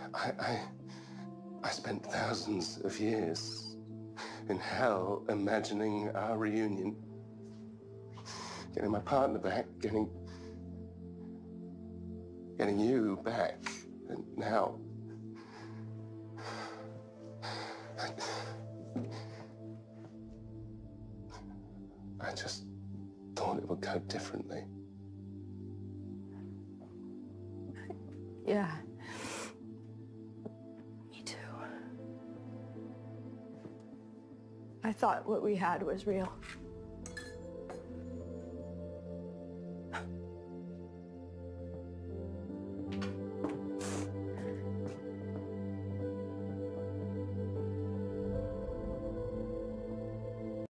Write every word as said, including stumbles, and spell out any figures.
I, I, I spent thousands of years in hell imagining our reunion. Getting my partner back, getting... getting you back. And now... I, I just thought it would go differently. Yeah. Me too. I thought what we had was real.